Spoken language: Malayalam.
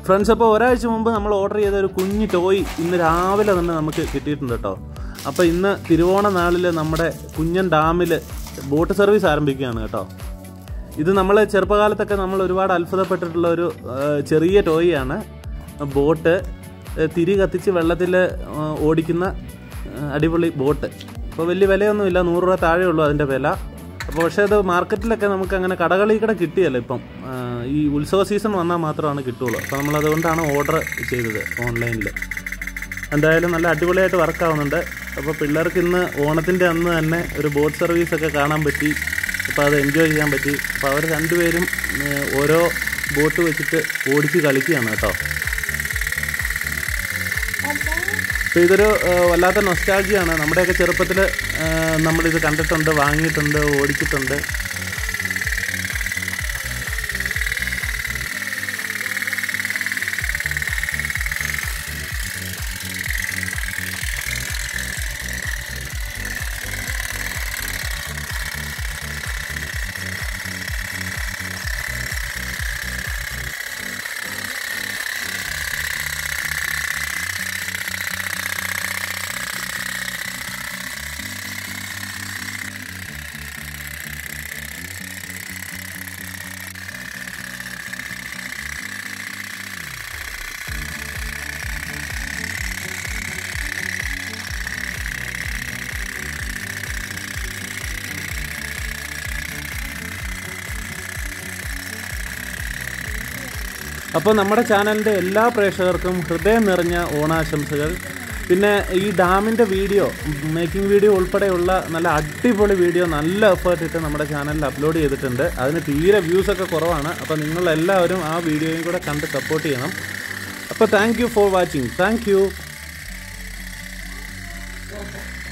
ഫ്രണ്ട്സ്, അപ്പോൾ ഒരാഴ്ച മുമ്പ് നമ്മൾ ഓർഡർ ചെയ്ത ഒരു കുഞ്ഞ് ടോയ് ഇന്ന് രാവിലെ തന്നെ നമുക്ക് കിട്ടിയിട്ടുണ്ട് കേട്ടോ. അപ്പോൾ ഇന്ന് തിരുവോണ നാളിൽ നമ്മുടെ കുഞ്ഞൻ ഡാമിൽ ബോട്ട് സർവീസ് ആരംഭിക്കുകയാണ് കേട്ടോ. ഇത് നമ്മൾ ചെറുപ്പകാലത്തൊക്കെ നമ്മൾ ഒരുപാട് അത്ഭുതപ്പെട്ടിട്ടുള്ള ഒരു ചെറിയ ടോയാണ്. ബോട്ട് തിരി കത്തിച്ച് വെള്ളത്തിൽ ഓടിക്കുന്ന അടിപൊളി ബോട്ട്. അപ്പോൾ വലിയ വിലയൊന്നുമില്ല, 100 രൂപ താഴെ ഉള്ളൂ അതിൻ്റെ വില. അപ്പോൾ പക്ഷേ അത് മാർക്കറ്റിലൊക്കെ നമുക്ക് അങ്ങനെ കടകളിൽ കിട്ടിയല്ലോ. ഇപ്പം ഈ ഉത്സവ സീസൺ വന്നാൽ മാത്രമാണ് കിട്ടുള്ളൂ. അപ്പോൾ നമ്മളതുകൊണ്ടാണ് ഓർഡർ ചെയ്തത് ഓൺലൈനിൽ. എന്തായാലും നല്ല അടിപൊളിയായിട്ട് വർക്കാവുന്നുണ്ട്. അപ്പോൾ പിള്ളേർക്ക് ഇന്ന് ഓണത്തിൻ്റെ അന്ന് തന്നെ ഒരു ബോട്ട് സർവീസൊക്കെ കാണാൻ പറ്റി. അപ്പോൾ അത് എൻജോയ് ചെയ്യാൻ പറ്റി. അപ്പോൾ അവർ രണ്ടുപേരും ഓരോ ബോട്ട് വെച്ചിട്ട് ഓടിച്ച് കളിക്കുകയാണ് കേട്ടോ. അപ്പോൾ ഇതൊരു വല്ലാത്ത നൊസ്റ്റാൾജിയാണ്. നമ്മുടെയൊക്കെ ചെറുപ്പത്തിൽ നമ്മളിത് കണ്ടിട്ടുണ്ട്, വാങ്ങിയിട്ടുണ്ട്, ഓടിച്ചിട്ടുണ്ട്. അപ്പോൾ നമ്മുടെ ചാനലിൻ്റെ എല്ലാ പ്രേക്ഷകർക്കും ഹൃദയം നിറഞ്ഞ ഓണാശംസകൾ. പിന്നെ ഈ ഡാമിൻ്റെ വീഡിയോ, മേക്കിംഗ് വീഡിയോ ഉൾപ്പെടെയുള്ള നല്ല അടിപൊളി വീഡിയോ നല്ല എഫേർട്ട് ഇട്ട് നമ്മുടെ ചാനലിൽ അപ്ലോഡ് ചെയ്തിട്ടുണ്ട്. അതിന് തീരെ വ്യൂസൊക്കെ കുറവാണ്. അപ്പോൾ നിങ്ങളെല്ലാവരും ആ വീഡിയോയും കൂടെ കണ്ട് സപ്പോർട്ട് ചെയ്യണം. അപ്പോൾ thank you for watching. Thank U.